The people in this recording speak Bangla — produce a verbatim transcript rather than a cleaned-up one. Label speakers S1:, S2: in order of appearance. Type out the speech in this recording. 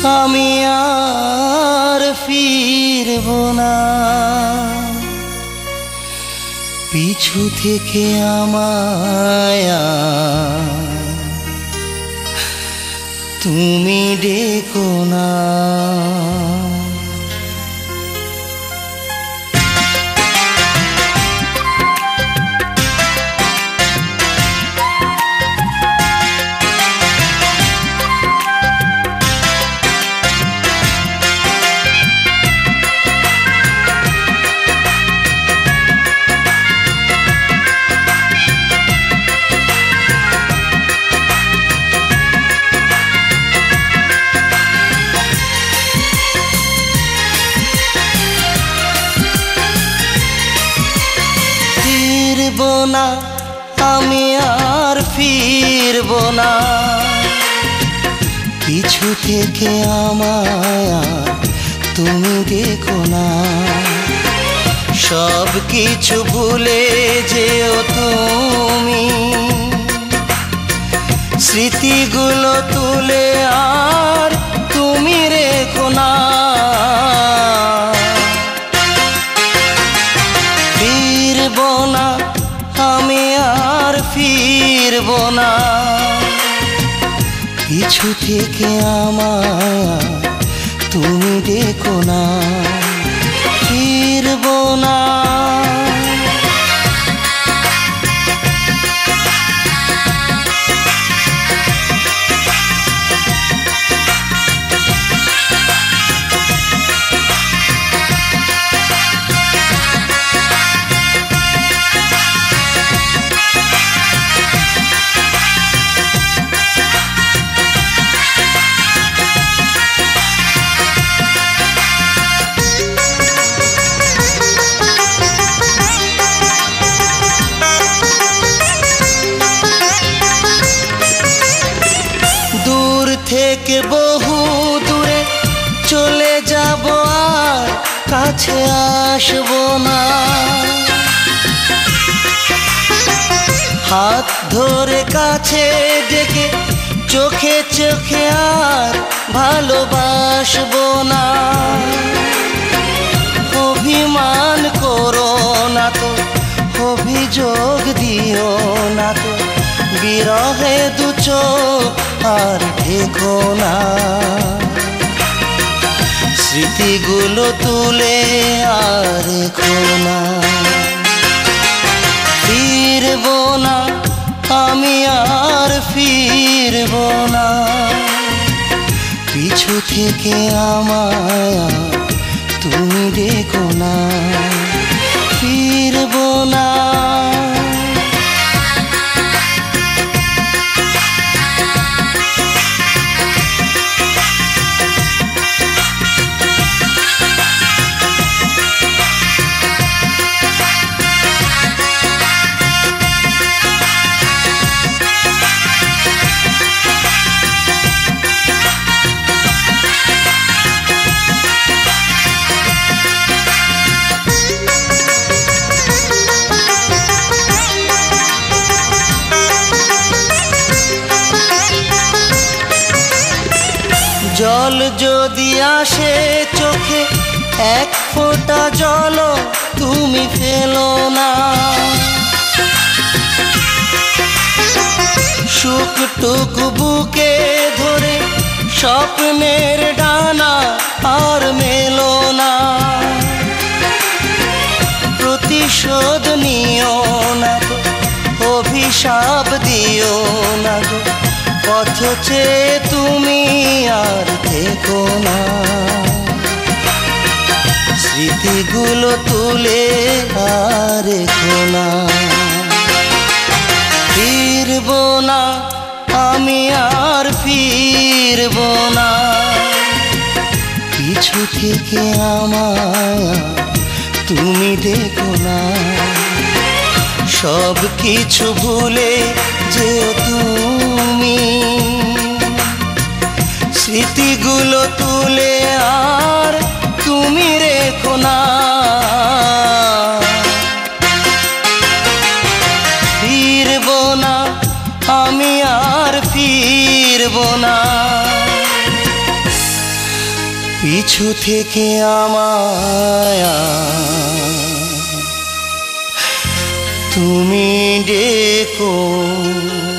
S1: আমি আর ফিরব না। পিছু থেকে আমায় তুমি ডেকো না। না আমি আর ফিরব না। পিছু থেকে আমায় তুমি দেখো না। সব কিছু ভুলে যেও তুমি, স্মৃতিগুলো তুলে আর তুমি রেখো না। ফিরব না আমি আর ফিরব না। পিছু থেকে আমায় তুমি দেখো না। ফিরব না। থেকে বহু দূরে চলে যাব আর কাছে আসব না। হাত ধরে কাছে ডেকে চোখে চোখে আর ভালোবাসব না। অভিমান করো না তো, অভিযোগ দিও না তো, বিরহে দু চোখ আর দেখো না। স্মৃতিগুলো তুলে আর রেখো না। ফিরব না আমি আর ফিরব না। পিছু থেকে আমায় তুমি দেখো না। ফিরব না। জল যদি আসে চোখে এক ফোঁটা জল তুমি ফেলো না। সুখটুকু বুকে ধরে স্বপ্নের ডানা আর মেলো না। প্রতিশোধ নিও না গো, অভিশাপ দিও না গো। পথ চেয়ে তুমি আর দেখো না। স্মৃতিগুলো তুলে আর রেখো না। ফিরব না আমি আর ফিরব না। পিছু থেকে আমায় তুমি দেখো না। সব কিছু ভুলে যেও তুমি, স্মৃতিগুলো তুলে আর তুমি রেখো না। ফিরব না আমি আর ফিরব না। পিছু থেকে আমায় তুমি ডেকো।